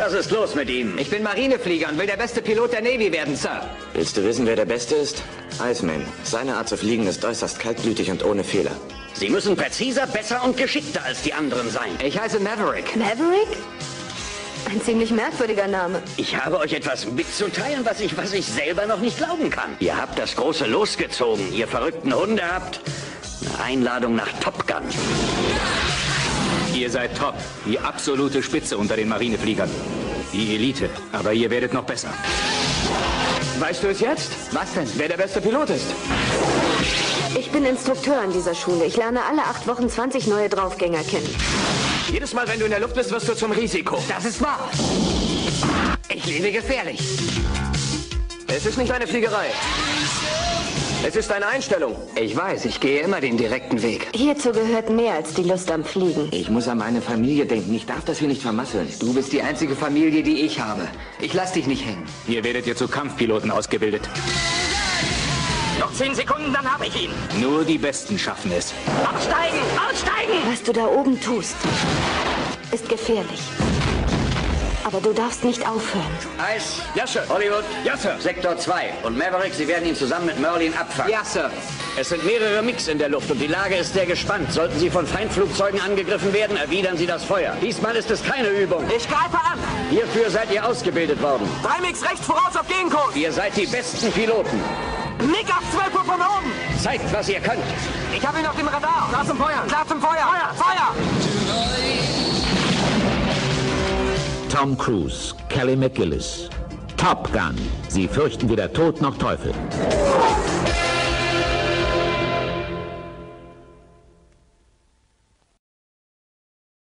Was ist los mit ihm? Ich bin Marineflieger und will der beste Pilot der Navy werden, Sir. Willst du wissen, wer der Beste ist? Iceman. Seine Art zu fliegen ist äußerst kaltblütig und ohne Fehler. Sie müssen präziser, besser und geschickter als die anderen sein. Ich heiße Maverick. Maverick? Ein ziemlich merkwürdiger Name. Ich habe euch etwas mitzuteilen, was ich selber noch nicht glauben kann. Ihr habt das große Los gezogen, ihr verrückten Hunde habt eine Einladung nach Top Gun. Ihr seid top, die absolute Spitze unter den Marinefliegern. Die Elite, aber ihr werdet noch besser. Weißt du es jetzt? Was denn? Wer der beste Pilot ist? Ich bin Instrukteur an dieser Schule. Ich lerne alle 8 Wochen 20 neue Draufgänger kennen. Jedes Mal, wenn du in der Luft bist, wirst du zum Risiko. Das ist wahr. Ich lebe gefährlich. Es ist nicht eine Fliegerei. Es ist eine Einstellung. Ich weiß, ich gehe immer den direkten Weg. Hierzu gehört mehr als die Lust am Fliegen. Ich muss an meine Familie denken. Ich darf das hier nicht vermasseln. Du bist die einzige Familie, die ich habe. Ich lass dich nicht hängen. Hier werdet ihr zu Kampfpiloten ausgebildet. Noch 10 Sekunden, dann habe ich ihn. Nur die Besten schaffen es. Aussteigen! Aussteigen! Was du da oben tust, ist gefährlich. Aber du darfst nicht aufhören. Eis. Ja, Sir. Hollywood. Ja, Sir. Sektor 2. Und Maverick, Sie werden ihn zusammen mit Merlin abfangen. Ja, Sir. Es sind mehrere Mix in der Luft und die Lage ist sehr gespannt. Sollten Sie von Feindflugzeugen angegriffen werden, erwidern Sie das Feuer. Diesmal ist es keine Übung. Ich greife an. Hierfür seid ihr ausgebildet worden. 3 Mix rechts voraus auf Gegenkurs. Ihr seid die besten Piloten. Nick ab 12 Uhr von oben. Zeigt, was ihr könnt. Ich habe ihn auf dem Radar. Klar zum Feuer. Klar zum Feuer. Feuer. Feuer. Tom Cruise, Kelly McGillis. Top Gun. Sie fürchten weder Tod noch Teufel.